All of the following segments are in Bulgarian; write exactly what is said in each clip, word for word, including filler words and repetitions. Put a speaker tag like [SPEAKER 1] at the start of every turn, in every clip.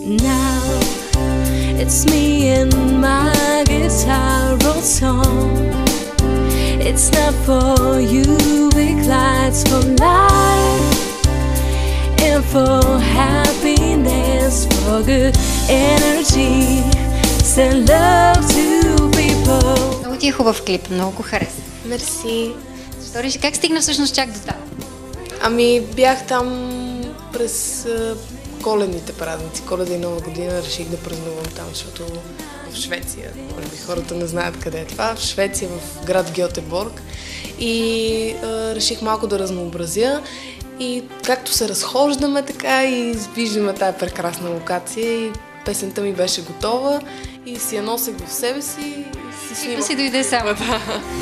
[SPEAKER 1] Now it's me and my guitar road song. It's not for you, it glides for life and for happiness, for good energy, send love to people.
[SPEAKER 2] Много ти е хубав клип, много го хареса.
[SPEAKER 3] Мерси.
[SPEAKER 2] Защо реши, как стигна всъщност чак до там?
[SPEAKER 3] Ами бях там през а, коледните празници, Коледа и Нова година, реших да празнувам там, защото в Швеция, може би хората не знаят къде е това, в Швеция, в град Гьотеборг, и а, реших малко да разнообразя. И както се разхождаме, така и виждаме тая прекрасна локация, и песента ми беше готова и си я носех в себе си и си снимах.
[SPEAKER 2] Да си дойде само.
[SPEAKER 3] Да.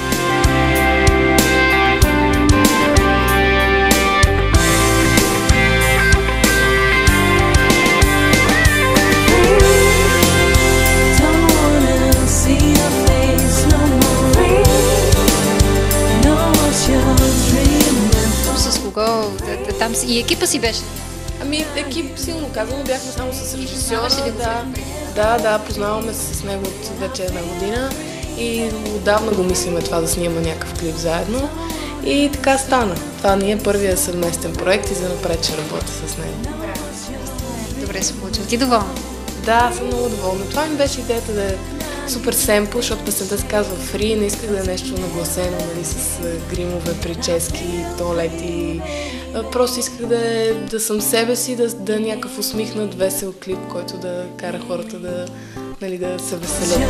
[SPEAKER 2] С кого? Там и екипа си беше?
[SPEAKER 3] Ами екип, силно казано, бяхме само с режисьора.
[SPEAKER 2] Да,
[SPEAKER 3] да, да, да, познаваме се с него от вече една година и отдавна го мислиме това да снимаме някакъв клип заедно. И така стана. Това ни е първият съвместен проект и занапред ще работя с него.
[SPEAKER 2] Добре се получи. Ти доволна?
[SPEAKER 3] Да, съм много доволна. Това ми беше идеята да е супер семпл, защото песента се казва Free, не исках да е нещо нагласено, нали, с гримове, прически, туалети. Просто исках да, е, да съм себе си, да, да е някакъв усмихнат, весел клип, който да кара хората да, нали, да се веселят.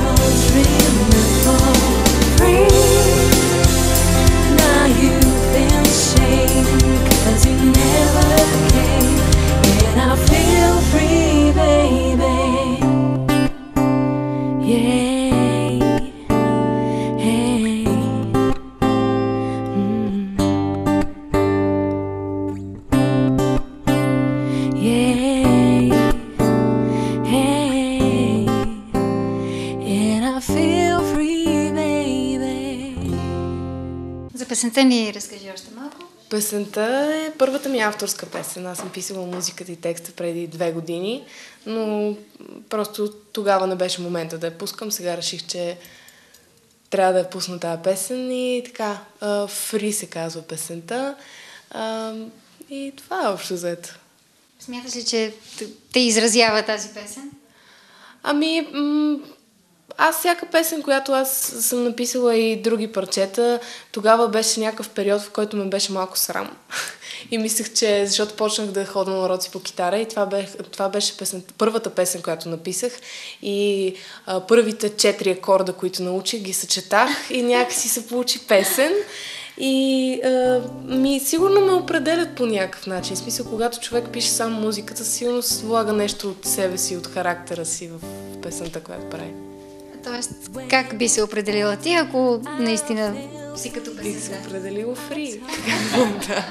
[SPEAKER 2] За песента ни разкажи още малко.
[SPEAKER 3] Песента е първата ми авторска песен. Аз съм писала музиката и текста преди две години, но просто тогава не беше момента да я пускам. Сега реших, че трябва да я пусна тази песен и така. Free се казва песента. И това е общо взето.
[SPEAKER 2] Смяташ ли, че те изразява тази песен?
[SPEAKER 3] Ами... М- Аз всяка песен, която аз съм написала и други парчета, тогава беше някакъв период, в който ме беше малко срам. И мислех, че защото почнах да ходя на уроци по китара и това, бе, това беше песен, първата песен, която написах. И а, първите четири акорда, които научих, ги съчетах и някакси се получи песен. И а, ми сигурно ме определят по някакъв начин. В смисъл, когато човек пише само музиката, сигурно влага нещо от себе си, от характера си в песента, която прави.
[SPEAKER 2] Тоест, как би се определила ти, ако наистина си като песен?
[SPEAKER 3] Бих се определила Free. Да.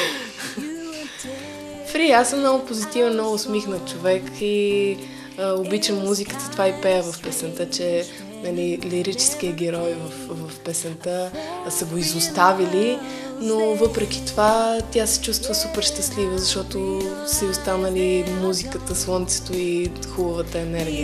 [SPEAKER 3] Free, аз съм много позитивен, много усмихнат човек и а, обичам музиката, това и пея в песента, че нали, лирическият герой в, в песента са го изоставили, но въпреки това тя се чувства супер щастлива, защото са останали музиката, слънцето и хубавата енергия.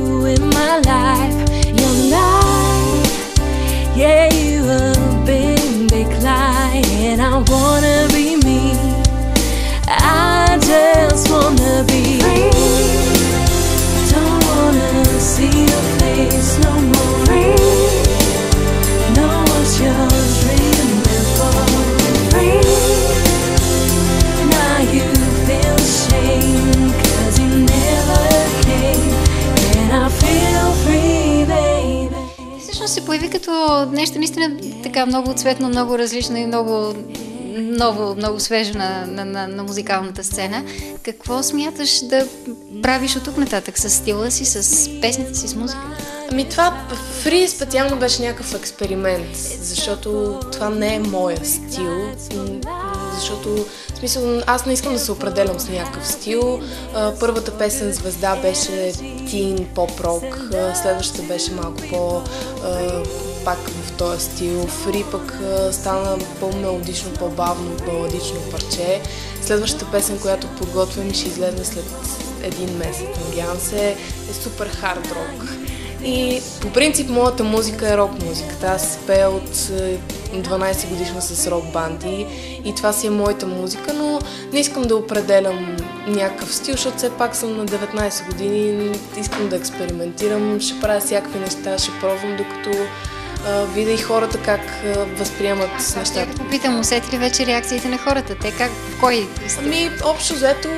[SPEAKER 2] Се появи като нещо наистина така много цветно, много различно и много ново, много свежо на, на, на, на музикалната сцена. Какво смяташ да правиш от тук нататък с стила си, с песните си, с музиката?
[SPEAKER 3] Ами това Free специално беше някакъв експеримент, защото това не е моя стил, защото в смисъл, аз не искам да се определям с някакъв стил. Първата песен Звезда беше тин, поп-рок, следващата беше малко по пак в този стил. Free пък стана по-мелодично, по-бавно, баладично парче. Следващата песен, която подготвям, ще излезе след един месец. Надявам се, е супер хард рок. И по принцип моята музика е рок музиката. Аз пея от дванайсет годишна с рок банди и това си е моята музика, но не искам да определям някакъв стил, защото все пак съм на деветнайсет години, искам да експериментирам, ще правя всякакви неща, ще пробвам, докато а, видя и хората как а, възприемат с нещата.
[SPEAKER 2] Ще попитам, усети ли вече реакциите на хората? Те как, в кой сте?
[SPEAKER 3] Ами, общо взето,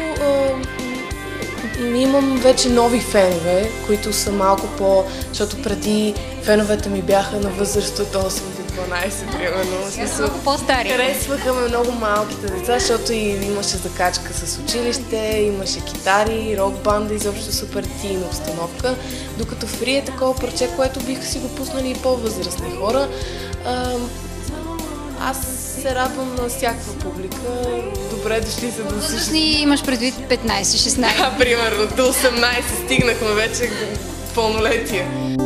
[SPEAKER 3] имам вече нови фенове, които са малко по... Защото преди феновете ми бяха на възраст от осем до дванайсет, примерно.
[SPEAKER 2] Сега са малко по-стари.
[SPEAKER 3] Харесваха ме много малките деца, защото и имаше закачка с училище, имаше китари, рок банда, изобщо супер тин обстановка. Докато Фри е такова парче, което биха си го пуснали и по-възрастни хора. А, аз се радвам на всякаква публика. Добре дошли са да слушат.
[SPEAKER 2] Възрастни имаш предвид петнайсет шестнайсет.
[SPEAKER 3] Да, примерно, до осемнайсет стигнахме вече пълнолетие.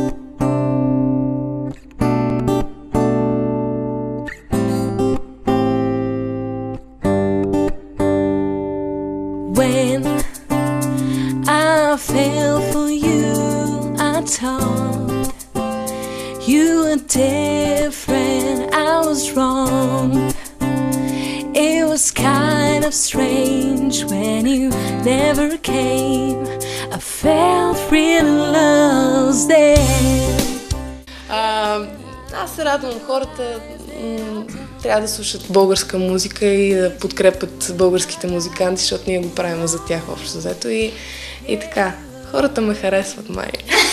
[SPEAKER 1] When I fell for you, I thought you were different, I was wrong. It was kind of strange when you never came. I felt real lost then.
[SPEAKER 3] А, аз се радвам хората. М- трябва да слушат българска музика и да подкрепят българските музиканти, защото ние го правим за тях общо взето. И, и така, хората ме харесват, май.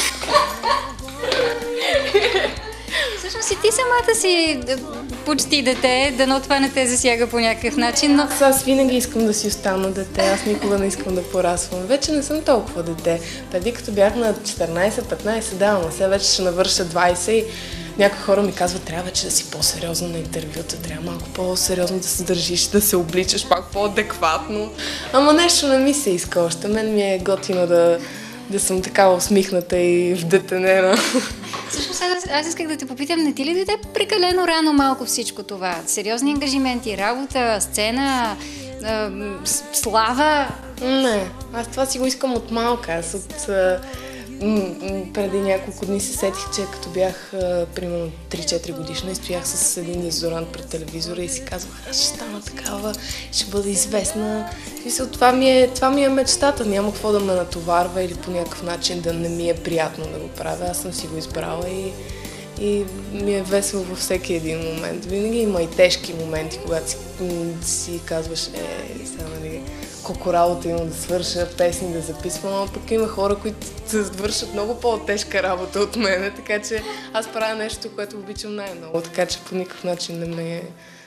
[SPEAKER 2] Всъщност и ти самата си почти дете, дано това не те засяга по някакъв начин, но...
[SPEAKER 3] Аз винаги искам да си остана дете, аз никога не искам да порасвам. Вече не съм толкова дете. Преди като бях на четиринайсет петнайсет, да, но сега вече ще навърша двайсет и някои хора ми казват, трябва вече да си по-сериозна на интервюта, трябва малко по-сериозно да се държиш, да се обличаш пак по-адекватно. Ама нещо не ми се иска още. Мен ми е готино да, да съм такава усмихната и вдетенена.
[SPEAKER 2] Всъщност аз, аз исках да те попитам, не ти ли дойде прекалено рано малко всичко това? Сериозни ангажименти, работа, сцена, е, слава?
[SPEAKER 3] Не, аз това си го искам от малка. Аз от... М- м- преди няколко дни се сетих, че като бях а, примерно три-четири годишна и стоях с един изорант пред телевизора и си казвах, аз ще стана такава, ще бъда известна. Мисля, това ми е, това ми е мечтата, няма какво да ме натоварва или по някакъв начин да не ми е приятно да го правя. Аз съм си го избрала и, и ми е весело във всеки един момент. Винаги има и тежки моменти, когато си, м- си казваш, е, сега нали, колко работа имам да свърша, песни да записвам, но пък има хора, които вършат много по-тежка работа от мене, така че аз правя нещо, което обичам най-много, така че по никакъв начин не ме